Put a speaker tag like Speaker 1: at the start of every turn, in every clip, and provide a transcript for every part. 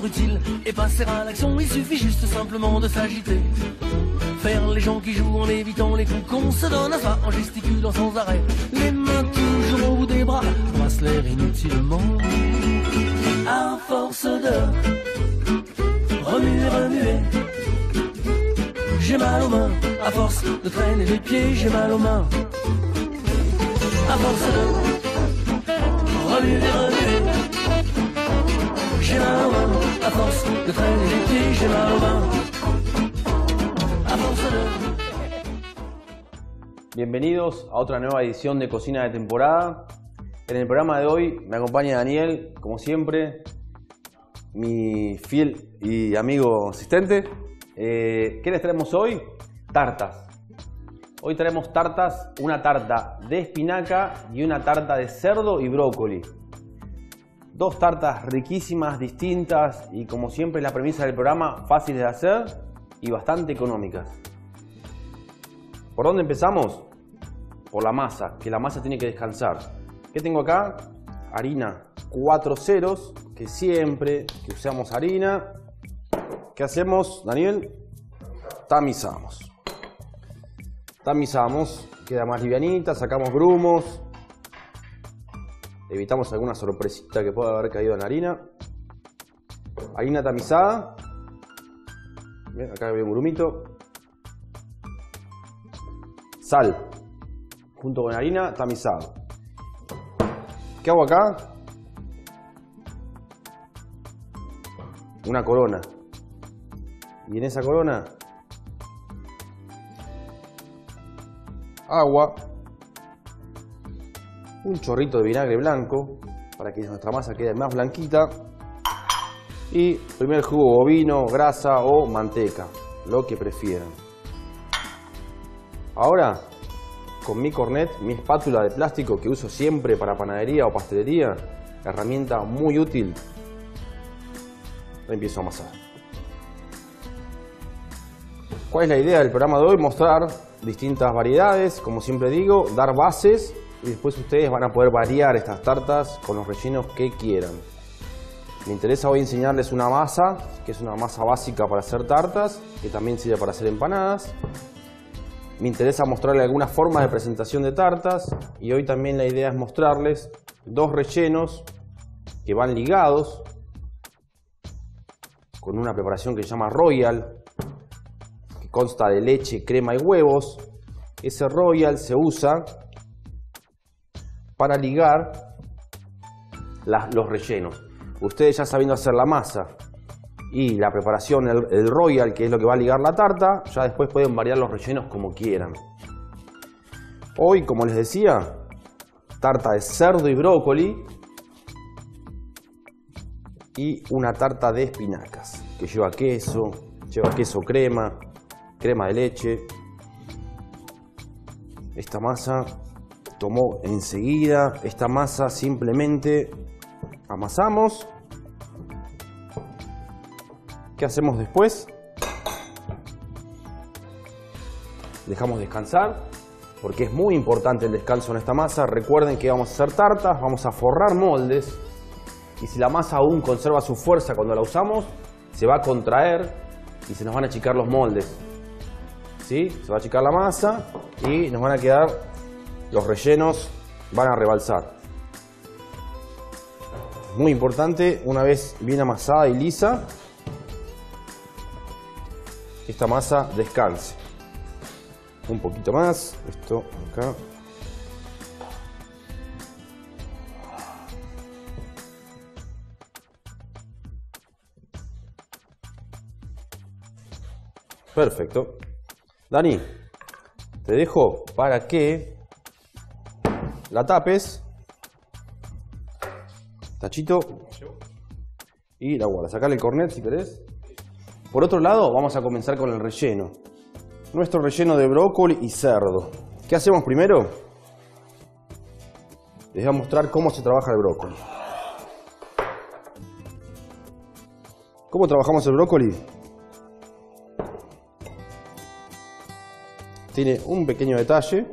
Speaker 1: rendre utile et passer à l'action, il suffit juste simplement de s'agiter. Faire les gens qui jouent en évitant les coups qu'on se donne à soi, en gesticulant sans arrêt, les mains toujours au bout des bras, brasse l'air inutilement. À force de remuer, remuer, j'ai mal aux mains. À force de traîner les pieds, j'ai mal aux mains. À force de remuer, remuer, j'ai mal aux mains. À force de traîner les pieds, j'ai mal aux mains. À force de...
Speaker 2: Bienvenidos a otra nueva edición de Cocina de Temporada. En el programa de hoy me acompaña Daniel, como siempre, mi fiel y amigo asistente. ¿Qué les traemos hoy? Tartas. Hoy traemos tartas, una tarta de espinaca y una tarta de cerdo y brócoli. Dos tartas riquísimas, distintas y, como siempre, la premisa del programa, fáciles de hacer y bastante económicas. ¿Por dónde empezamos? Por la masa, que la masa tiene que descansar. ¿Qué tengo acá? Harina 4 ceros, que siempre que usamos harina, ¿qué hacemos, Daniel? Tamizamos. Tamizamos, queda más livianita, sacamos grumos, evitamos alguna sorpresita que pueda haber caído en la harina. Harina tamizada. Bien, acá hay un grumito. Sal, junto con harina, tamizado. ¿Qué hago acá? Una corona. Y en esa corona, agua, un chorrito de vinagre blanco para que nuestra masa quede más blanquita, y primer jugo bovino, grasa o manteca, lo que prefieran. Ahora, con mi cornet, mi espátula de plástico que uso siempre para panadería o pastelería, herramienta muy útil, empiezo a amasar. ¿Cuál es la idea del programa de hoy? Mostrar distintas variedades, como siempre digo, dar bases y después ustedes van a poder variar estas tartas con los rellenos que quieran. Me interesa hoy enseñarles una masa, que es una masa básica para hacer tartas, que también sirve para hacer empanadas. Me interesa mostrarles algunas formas de presentación de tartas y hoy también la idea es mostrarles dos rellenos que van ligados con una preparación que se llama Royal, que consta de leche, crema y huevos. Ese Royal se usa para ligar los rellenos. Ustedes, ya sabiendo hacer la masa y la preparación, el Royal, que es lo que va a ligar la tarta, ya después pueden variar los rellenos como quieran. Hoy, como les decía, tarta de cerdo y brócoli y una tarta de espinacas, que lleva queso crema, crema de leche. Esta masa tomó enseguida, esta masa simplemente amasamos. ¿Qué hacemos después? Dejamos descansar, porque es muy importante el descanso en esta masa. Recuerden que vamos a hacer tartas, vamos a forrar moldes, y si la masa aún conserva su fuerza cuando la usamos, se va a contraer y se nos van a achicar los moldes. ¿Sí? Se va a achicar la masa y nos van a quedar, los rellenos van a rebalsar. Muy importante, una vez bien amasada y lisa, esta masa descanse. Un poquito más, esto acá. Perfecto. Dani, te dejo para que la tapes. Tachito. Y la guardas. Sacale el cornet si querés. Por otro lado, vamos a comenzar con el relleno. Nuestro relleno de brócoli y cerdo. ¿Qué hacemos primero? Les voy a mostrar cómo se trabaja el brócoli. ¿Cómo trabajamos el brócoli? Tiene un pequeño detalle,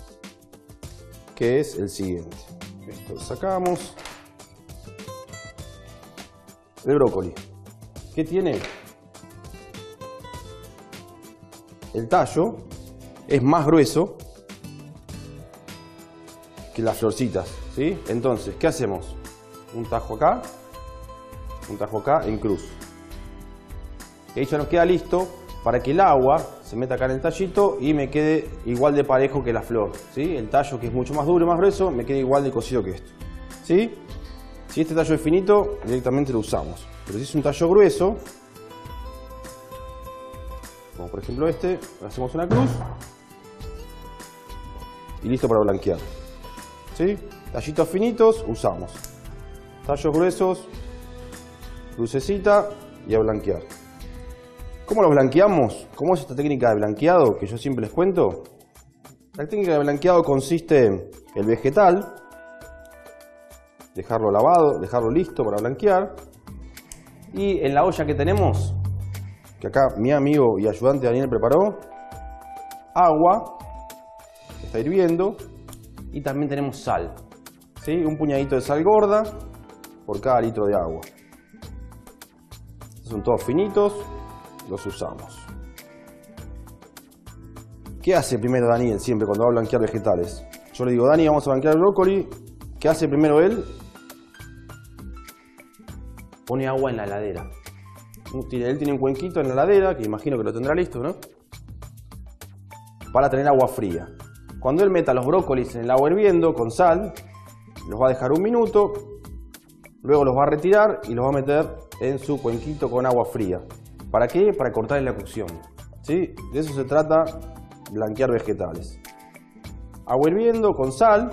Speaker 2: que es el siguiente. Esto lo sacamos. El brócoli. ¿Qué tiene? El tallo es más grueso que las florcitas, ¿sí? Entonces, ¿qué hacemos? Un tajo acá en cruz. Y ahí ya nos queda listo para que el agua se meta acá en el tallito y me quede igual de parejo que la flor, ¿sí? El tallo, que es mucho más duro y más grueso, me queda igual de cocido que esto, ¿sí? Si este tallo es finito, directamente lo usamos. Pero si es un tallo grueso, como por ejemplo este, hacemos una cruz y listo para blanquear, ¿sí? Tallitos finitos, usamos. Tallos gruesos, crucecita y a blanquear. ¿Cómo los blanqueamos? ¿Cómo es esta técnica de blanqueado que yo siempre les cuento? La técnica de blanqueado consiste en el vegetal, dejarlo lavado, dejarlo listo para blanquear, y en la olla que tenemos, que acá mi amigo y ayudante Daniel preparó, agua, que está hirviendo, y también tenemos sal, ¿sí? Un puñadito de sal gorda por cada litro de agua. Estos son todos finitos, los usamos. ¿Qué hace primero Daniel siempre cuando va a blanquear vegetales? Yo le digo, Dani, vamos a blanquear el brócoli. ¿Qué hace primero él? Pone agua en la heladera. Él tiene un cuenquito en la heladera, que imagino que lo tendrá listo, ¿no? Para tener agua fría. Cuando él meta los brócolis en el agua hirviendo con sal, los va a dejar un minuto, luego los va a retirar y los va a meter en su cuenquito con agua fría. ¿Para qué? Para cortar la cocción, ¿sí? De eso se trata blanquear vegetales. Agua hirviendo con sal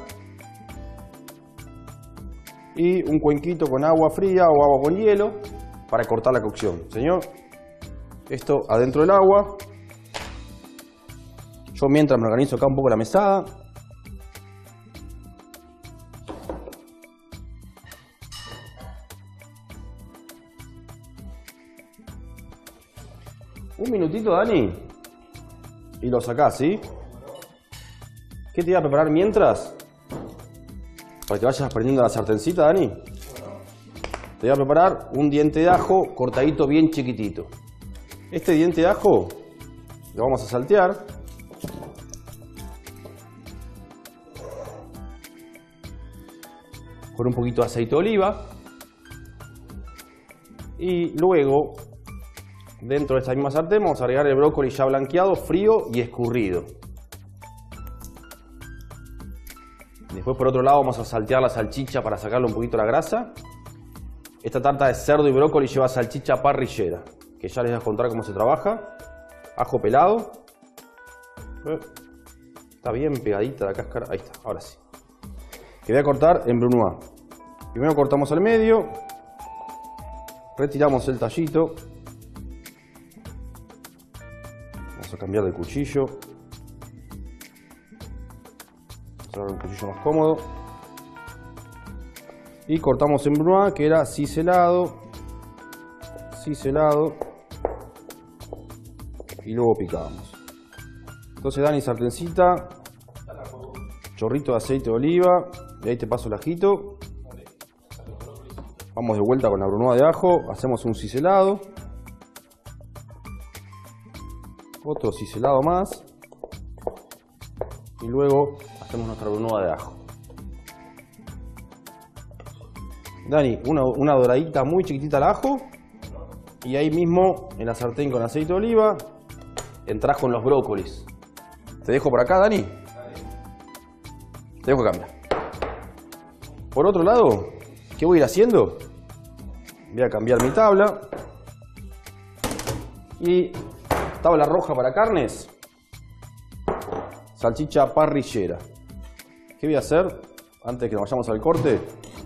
Speaker 2: y un cuenquito con agua fría o agua con hielo para cortar la cocción. Señor, esto adentro del agua. Yo mientras me organizo acá un poco la mesada. Un minutito, Dani, y lo sacás, ¿sí? ¿Qué te iba a preparar mientras? Para que vayas prendiendo la sartencita, Dani. Te voy a preparar un diente de ajo cortadito bien chiquitito. Este diente de ajo lo vamos a saltear. Con un poquito de aceite de oliva. Y luego, dentro de esta misma sartén, vamos a agregar el brócoli ya blanqueado, frío y escurrido. Después, por otro lado, vamos a saltear la salchicha para sacarle un poquito la grasa. Esta tarta de cerdo y brócoli lleva salchicha parrillera, que ya les voy a contar cómo se trabaja. Ajo pelado. Está bien pegadita la cáscara. Ahí está, ahora sí. Que voy a cortar en brunoise. Primero cortamos al medio. Retiramos el tallito. Vamos a cambiar de cuchillo. Vamos a dar un cuchillo más cómodo. Y cortamos en brunoise, que era ciselado. Ciselado. Y luego picamos. Entonces, Dani, sartencita. Chorrito de aceite de oliva. Y ahí te paso el ajito. Vamos de vuelta con la brunoise de ajo. Hacemos un ciselado. Otro ciselado más. Y luego hacemos nuestra brunoise de ajo. Dani, una doradita muy chiquitita al ajo. Y ahí mismo, en la sartén con aceite de oliva, entras con los brócolis. ¿Te dejo por acá, Dani? Te dejo acá, mira. Por otro lado, ¿qué voy a ir haciendo? Voy a cambiar mi tabla. Y tabla roja para carnes. Salchicha parrillera. ¿Qué voy a hacer? Antes de que nos vayamos al corte.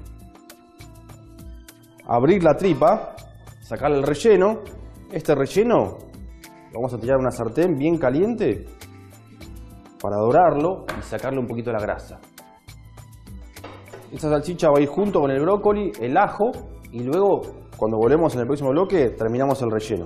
Speaker 2: Abrir la tripa. Sacarle el relleno. Este relleno lo vamos a tirar en una sartén bien caliente para dorarlo y sacarle un poquito de la grasa. Esta salchicha va a ir junto con el brócoli, el ajo, y luego, cuando volvemos en el próximo bloque, terminamos el relleno.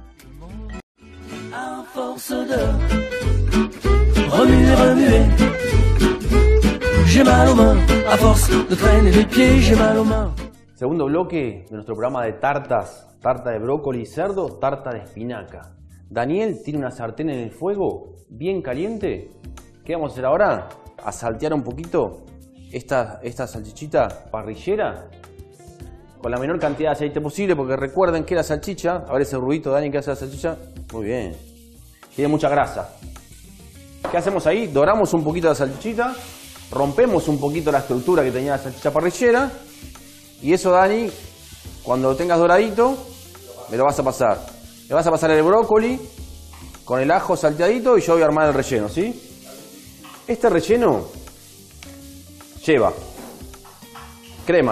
Speaker 1: À force de remuer, remuer, j'ai mal aux mains. À force de traîner les pieds, j'ai mal aux mains.
Speaker 2: Segundo bloque de nuestro programa de tartas Tarta de brócoli y cerdo, tarta de espinaca. Daniel tiene una sartén en el fuego, bien caliente. ¿Qué vamos a hacer ahora? A saltear un poquito esta salchichita parrillera con la menor cantidad de aceite posible, porque recuerden que la salchicha, a ver ese ruidito, Dani, que hace la salchicha, muy bien, tiene mucha grasa. ¿Qué hacemos ahí? Doramos un poquito la salchichita, rompemos un poquito la estructura que tenía la salchicha parrillera, y eso, Dani, cuando lo tengas doradito, me lo vas a pasar. Me vas a pasar el brócoli con el ajo salteadito y yo voy a armar el relleno, ¿sí? Este relleno lleva crema,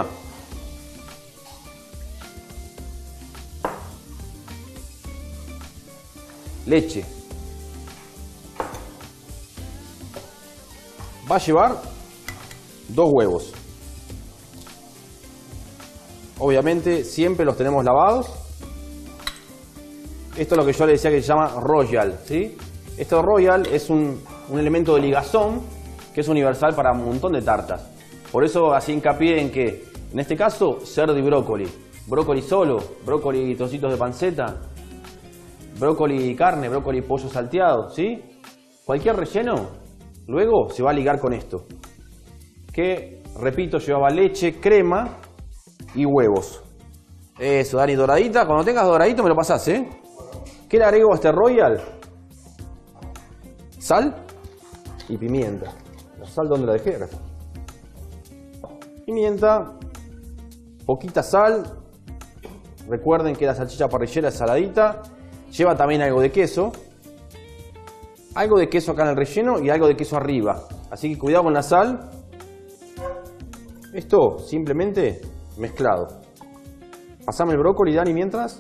Speaker 2: leche, va a llevar 2 huevos. Obviamente siempre los tenemos lavados. Esto es lo que yo le decía que se llama Royal, ¿sí? Esto Royal es un elemento de ligazón que es universal para un montón de tartas. Por eso hacía hincapié en que, en este caso, cerdo y brócoli. Brócoli solo, brócoli y trocitos de panceta, brócoli y carne, brócoli y pollo salteado, ¿sí? Cualquier relleno, luego se va a ligar con esto. Que, repito, llevaba leche, crema y huevos. Eso, Dani, doradita. Cuando tengas doradito me lo pasás, ¿eh? ¿Qué le agrego a este Royal? Sal y pimienta. ¿La sal dónde la dejé? Acá. Pimienta, poquita sal. Recuerden que la salchicha parrillera es saladita. Lleva también algo de queso. Algo de queso acá en el relleno y algo de queso arriba. Así que cuidado con la sal. Esto simplemente mezclado. Pasame el brócoli, Dani, mientras.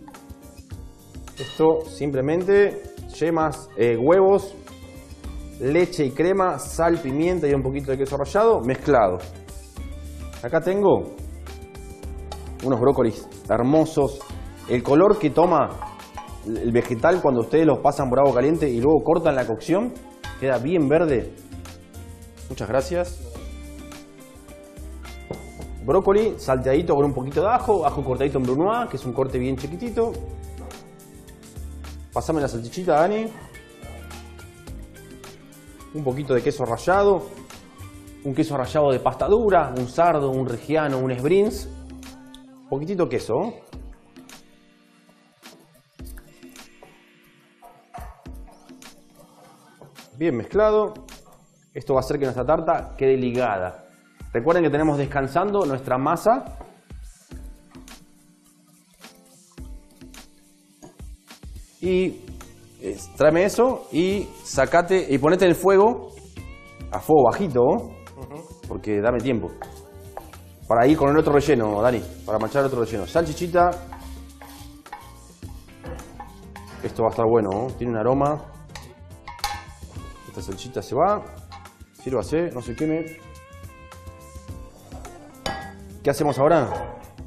Speaker 2: Esto simplemente yemas, huevos, leche y crema, sal, pimienta y un poquito de queso rallado mezclado. Acá tengo unos brócolis hermosos. El color que toma el vegetal cuando ustedes los pasan por agua caliente y luego cortan la cocción queda bien verde. Muchas gracias. Brócoli salteadito con un poquito de ajo, ajo cortadito en brunoise, que es un corte bien chiquitito. Pasame la salchichita, Dani. Un poquito de queso rallado. Un queso rallado de pasta dura, un sardo, un reggiano, un sbrinz. Un poquitito de queso. Bien mezclado. Esto va a hacer que nuestra tarta quede ligada. Recuerden que tenemos descansando nuestra masa. Y tráeme eso y sacate y ponete el fuego a fuego bajito, porque dame tiempo. Para ir con el otro relleno, Dani, para manchar el otro relleno. Salchichita. Esto va a estar bueno, ¿no? Tiene un aroma. Esta salchicha se va. Sírvase, no se queme. ¿Qué hacemos ahora?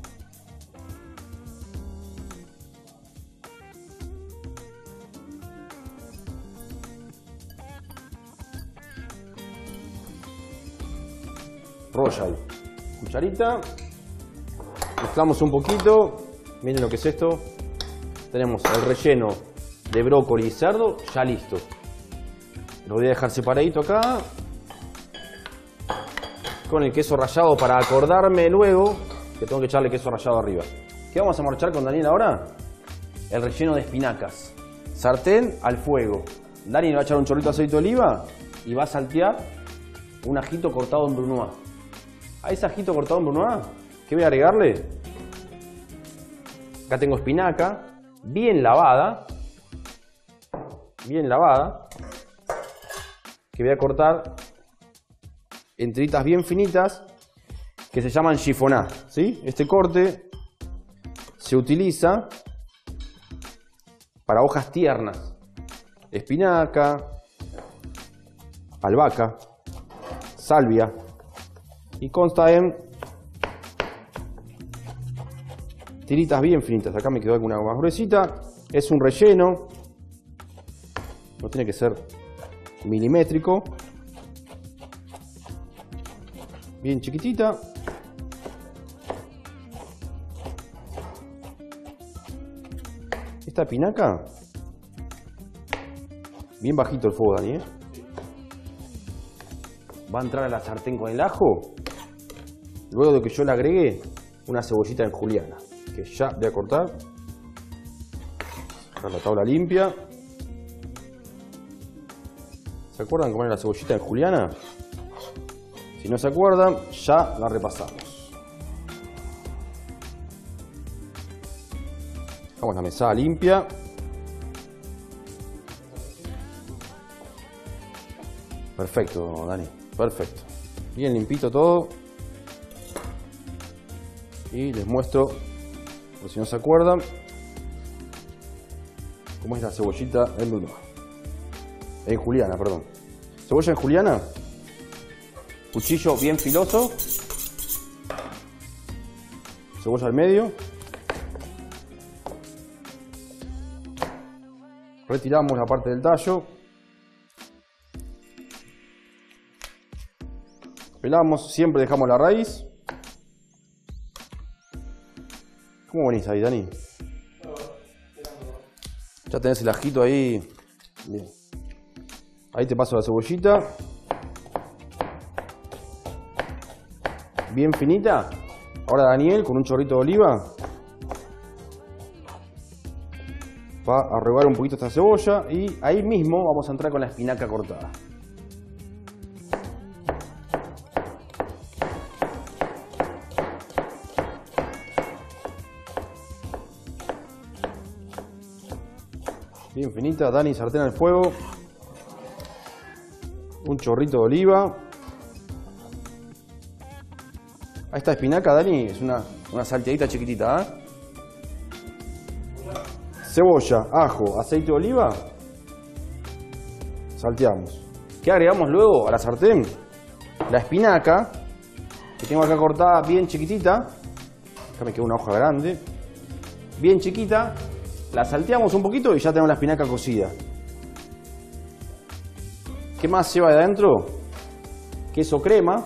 Speaker 2: Royal. Cucharita. Mezclamos un poquito. Miren lo que es esto. Tenemos el relleno de brócoli y cerdo ya listo. Lo voy a dejar separadito acá. Con el queso rallado para acordarme luego que tengo que echarle queso rallado arriba. ¿Qué vamos a marchar con Daniel ahora? El relleno de espinacas. Sartén al fuego. Dani le va a echar un chorrito de aceite de oliva y va a saltear un ajito cortado en brunoise. A ese ajito cortado en brunoise, ¿qué voy a agregarle? Acá tengo espinaca, bien lavada, que voy a cortar en tiritas bien finitas, que se llaman chiffoná, ¿sí? Este corte se utiliza para hojas tiernas, espinaca, albahaca, salvia, y consta en tiritas bien finitas. Acá me quedó alguna más gruesita. Es un relleno, no tiene que ser milimétrico, bien chiquitita. esta espinaca, bien bajito el fuego, Dani, va a entrar a la sartén con el ajo, luego de que yo le agregue una cebollita en juliana, que ya voy a cortar. Dejar la tabla limpia. ¿Se acuerdan cómo era la cebollita en juliana? Si no se acuerdan, ya la repasamos. Dejamos la mesada limpia. Perfecto, Dani. Perfecto. Bien limpito todo. Y les muestro, por si no se acuerdan, cómo es la cebollita en Brunoise. En juliana, perdón. Cebolla en juliana. Cuchillo bien filoso. Cebolla al medio. Retiramos la parte del tallo. Pelamos, siempre dejamos la raíz. ¿Cómo venís ahí, Dani? Ya tenés el ajito ahí. Bien. Ahí te paso la cebollita. Bien finita. Ahora Daniel, con un chorrito de oliva, va a rehogar un poquito esta cebolla y ahí mismo vamos a entrar con la espinaca cortada. Bien finita, Dani, sartén al fuego. Un chorrito de oliva. A esta espinaca, Dani, es una salteadita chiquitita, ¿eh? Cebolla, ajo, aceite de oliva. Salteamos. ¿Qué agregamos luego a la sartén? La espinaca, que tengo acá cortada bien chiquitita. Acá me queda una hoja grande. Bien chiquita. La salteamos un poquito y ya tenemos la espinaca cocida. ¿Qué más lleva de adentro? Queso crema.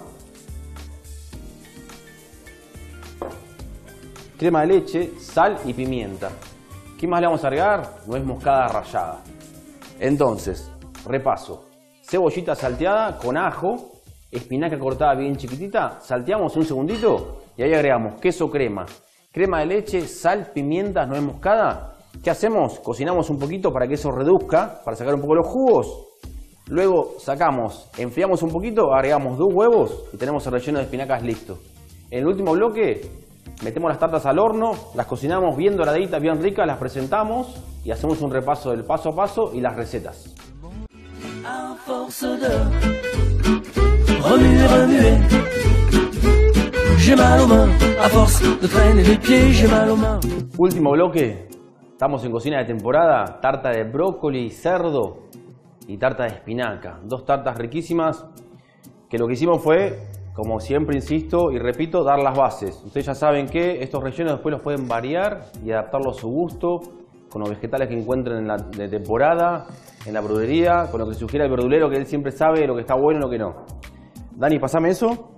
Speaker 2: Crema de leche, sal y pimienta. ¿Qué más le vamos a agregar? Nuez moscada rallada. Entonces, repaso. Cebollita salteada con ajo, espinaca cortada bien chiquitita, salteamos un segundito y ahí agregamos queso crema, crema de leche, sal, pimienta, nuez moscada. ¿Qué hacemos? Cocinamos un poquito para que eso reduzca, para sacar un poco los jugos. Luego sacamos, enfriamos un poquito, agregamos 2 huevos y tenemos el relleno de espinacas listo. En el último bloque metemos las tartas al horno, las cocinamos bien doraditas, bien ricas, las presentamos y hacemos un repaso del paso a paso y las recetas.
Speaker 1: À force de remuer, remuer, j'ai mal aux mains. À force de traîner les pieds, j'ai mal aux mains.
Speaker 2: Último bloque, estamos en cocina de temporada, tarta de brócoli, cerdo y tarta de espinaca. 2 tartas riquísimas que lo que hicimos fue, como siempre insisto y repito, dar las bases. Ustedes ya saben que estos rellenos después los pueden variar y adaptarlos a su gusto, con los vegetales que encuentren en la de temporada, en la verdulería, con lo que sugiera el verdulero, que él siempre sabe lo que está bueno y lo que no. Dani, pasame eso.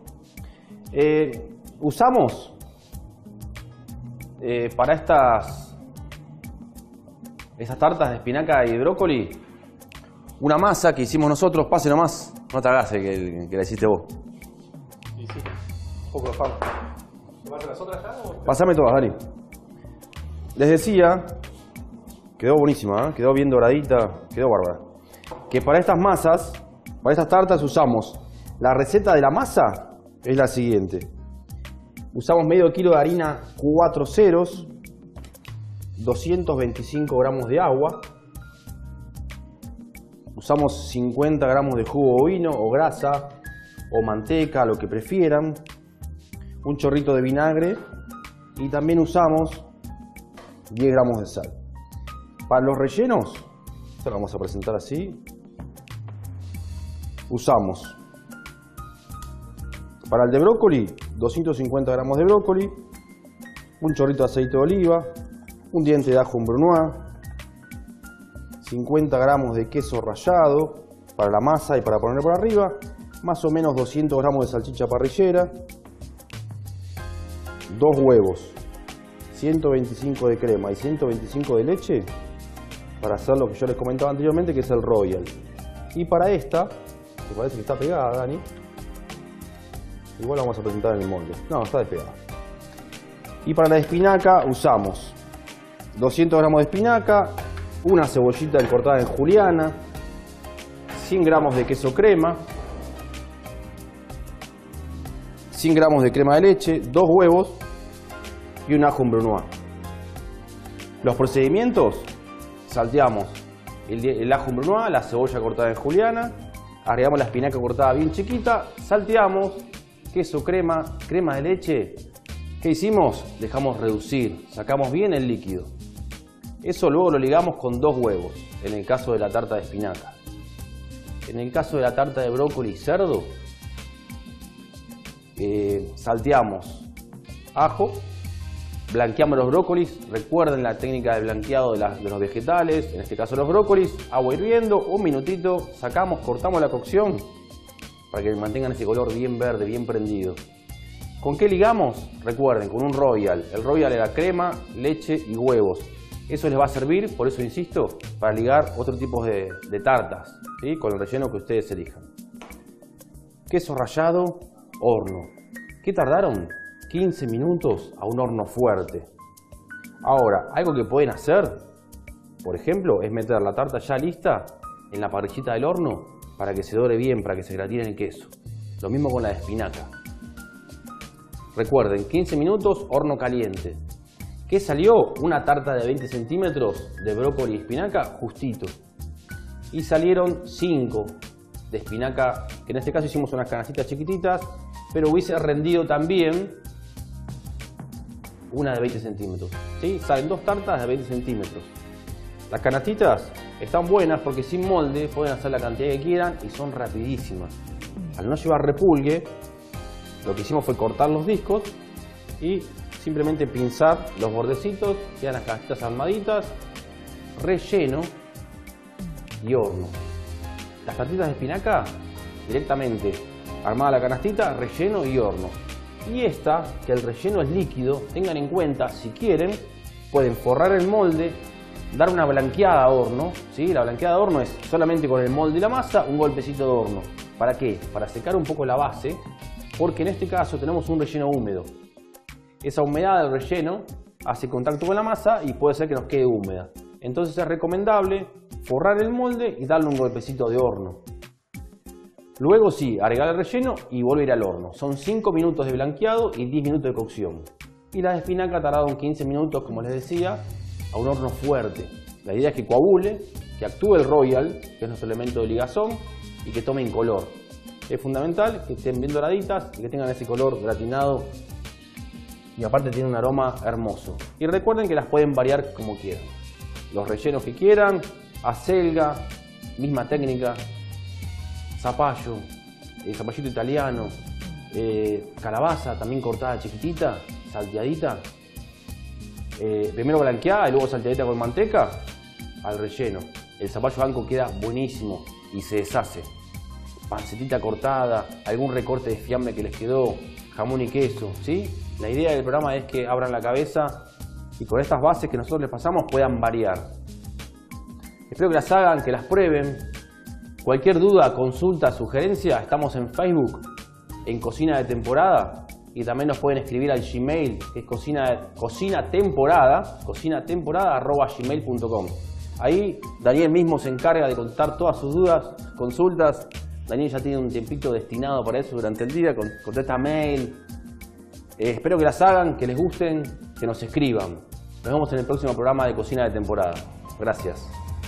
Speaker 2: Usamos para estas tartas de espinaca y de brócoli una masa que hicimos nosotros. Pase nomás, no te hagas que la hiciste vos.
Speaker 3: Sí, sí. Un poco de fama. ¿Tomate las otras ya o...?
Speaker 2: Pasame todas, Dani. Les decía, quedó buenísima, ¿eh? Quedó bien doradita, quedó bárbara. Que para estas masas, para estas tartas usamos, la receta de la masa es la siguiente. Usamos medio kilo de harina 4 ceros, 225 gramos de agua, usamos 50 gramos de jugo bovino o grasa o manteca, lo que prefieran, un chorrito de vinagre y también usamos 10 gramos de sal. Para los rellenos, esto lo vamos a presentar así, usamos para el de brócoli 250 gramos de brócoli, un chorrito de aceite de oliva, un diente de ajo en brunoise, 50 gramos de queso rallado para la masa y para poner por arriba, más o menos 200 gramos de salchicha parrillera, 2 huevos, 125 de crema y 125 de leche para hacer lo que yo les comentaba anteriormente, que es el Royal. Y para esta, que parece que está pegada, Dani, igual la vamos a presentar en el molde. No, está despegada. Y para la espinaca usamos 200 gramos de espinaca, una cebollita cortada en juliana, 100 gramos de queso crema, 100 gramos de crema de leche, 2 huevos y un ajo en brunoise. Los procedimientos: salteamos el ajo en brunoise, la cebolla cortada en juliana, agregamos la espinaca cortada bien chiquita, salteamos, queso crema, crema de leche. ¿Qué hicimos? Dejamos reducir, sacamos bien el líquido. Eso luego lo ligamos con 2 huevos, en el caso de la tarta de espinaca. En el caso de la tarta de brócoli y cerdo, salteamos ajo, blanqueamos los brócolis. Recuerden la técnica de blanqueado de los vegetales, en este caso los brócolis. Agua hirviendo, un minutito, sacamos, cortamos la cocción para que mantengan ese color bien verde, bien prendido. ¿Con qué ligamos? Recuerden, con un Royal. El Royal era crema, leche y huevos. Eso les va a servir, por eso insisto, para ligar otro tipo de tartas, ¿sí? Con el relleno que ustedes elijan. Queso rallado, horno. ¿Qué tardaron? 15 minutos a un horno fuerte. Ahora, algo que pueden hacer, por ejemplo, es meter la tarta ya lista en la parrillita del horno para que se dore bien, para que se gratine el queso. Lo mismo con la de espinaca. Recuerden, 15 minutos, horno caliente. ¿Qué salió? Una tarta de 20 centímetros de brócoli y espinaca, justito. Y salieron 5 de espinaca, que en este caso hicimos unas canastitas chiquititas, pero hubiese rendido también una de 20 centímetros. ¿Sí? Salen 2 tartas de 20 centímetros. Las canastitas están buenas porque sin molde pueden hacer la cantidad que quieran y son rapidísimas. Al no llevar repulgue, lo que hicimos fue cortar los discos y simplemente pinzar los bordecitos, quedan las canastitas armaditas, relleno y horno. Las tartitas de espinaca directamente armada la canastita, relleno y horno. Y esta, que el relleno es líquido, tengan en cuenta, si quieren, pueden forrar el molde, dar una blanqueada a horno, ¿sí? La blanqueada a horno es solamente con el molde y la masa, un golpecito de horno. ¿Para qué? Para secar un poco la base, porque en este caso tenemos un relleno húmedo. Esa humedad del relleno hace contacto con la masa y puede ser que nos quede húmeda. Entonces es recomendable forrar el molde y darle un golpecito de horno. Luego sí, agregar el relleno y volver al horno. Son 5 minutos de blanqueado y 10 minutos de cocción. Y la de espinaca tardaron 15 minutos, como les decía, a un horno fuerte. La idea es que coagule, que actúe el Royal, que es nuestro elemento de ligazón, y que tomen color. Es fundamental que estén bien doraditas y que tengan ese color gratinado. Y aparte tiene un aroma hermoso. Y recuerden que las pueden variar como quieran. Los rellenos que quieran, acelga, misma técnica, zapallo, zapallito italiano, calabaza también cortada chiquitita, salteadita, primero blanqueada y luego salteadita con manteca, al relleno. El zapallo blanco queda buenísimo y se deshace. Pancetita cortada, algún recorte de fiambre que les quedó, jamón y queso, ¿sí? La idea del programa es que abran la cabeza y con estas bases que nosotros les pasamos puedan variar. Espero que las hagan, que las prueben. Cualquier duda, consulta, sugerencia, estamos en Facebook, en Cocina de Temporada, y también nos pueden escribir al Gmail, que es cocinatemporada@gmail.com. Ahí Daniel mismo se encarga de contestar todas sus dudas, consultas. Daniel ya tiene un tiempito destinado para eso durante el día, contesta mail. Espero que las hagan, que les gusten, que nos escriban. Nos vemos en el próximo programa de Cocina de Temporada. Gracias.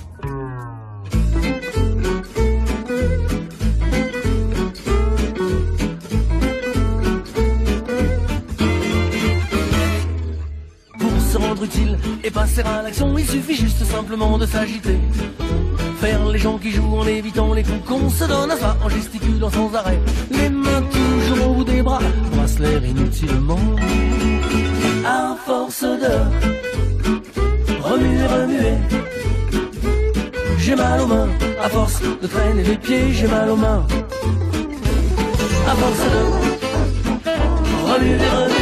Speaker 1: Se rendre utile et passer à l'action, il suffit juste simplement de s'agiter. Faire les gens qui jouent en évitant les coups qu'on se donne à ça, en gesticulant sans arrêt, les mains toujours au bout des bras, brasse l'air inutilement. À force de remuer, remuer, j'ai mal aux mains. À force de traîner les pieds, j'ai mal aux mains. À force de remuer, remuer,